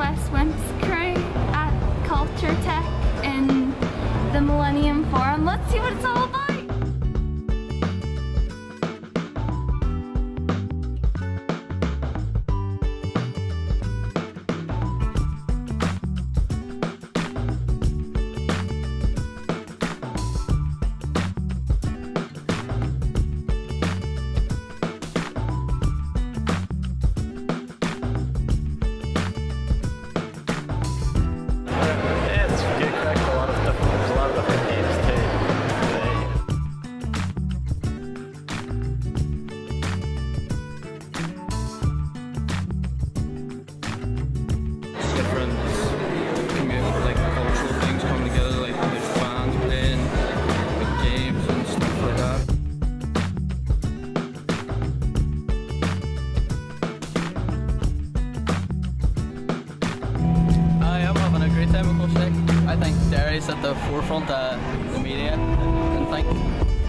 US WIMPS crew at CultureTECH in the Millennium Forum. Let's see what it's all about. Different like cultural things coming together, like there's bands playing, with games and stuff like that. I am having a great time with CultureTECH. I think Derry's at the forefront of the media and things.